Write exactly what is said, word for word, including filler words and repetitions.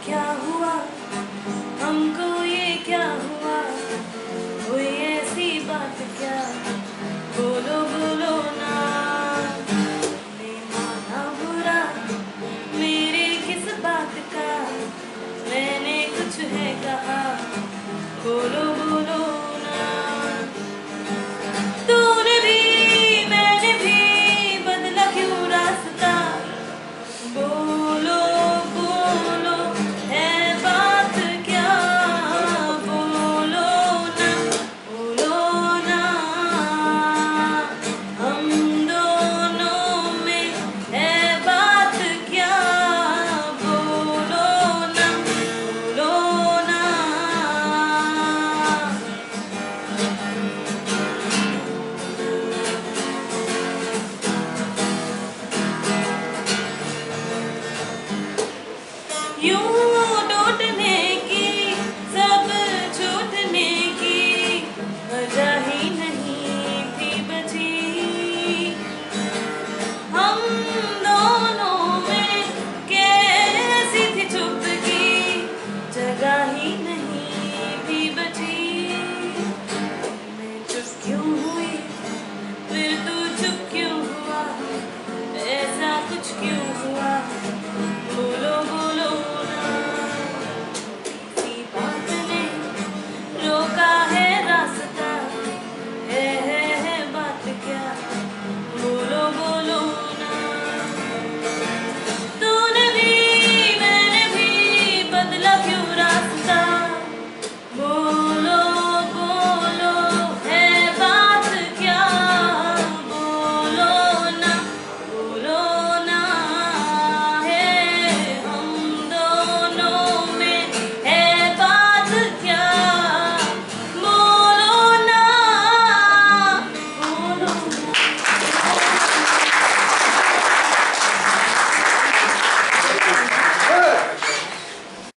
क्या हुआ हमको, ये क्या हुआ, कोई ऐसी बात क्या, बोलो बोलो ना। मैं माना बुरा मेरे किस बात का, मैंने कुछ है कहा, बोलो बोलो ना। तूने भी मैंने भी बदला क्यों रास्ता, बोलो बोलो है बात क्या, बोलो ना बोलो ना। हम दोनों में है बात क्या, बोलो ना बोलो ना। यूं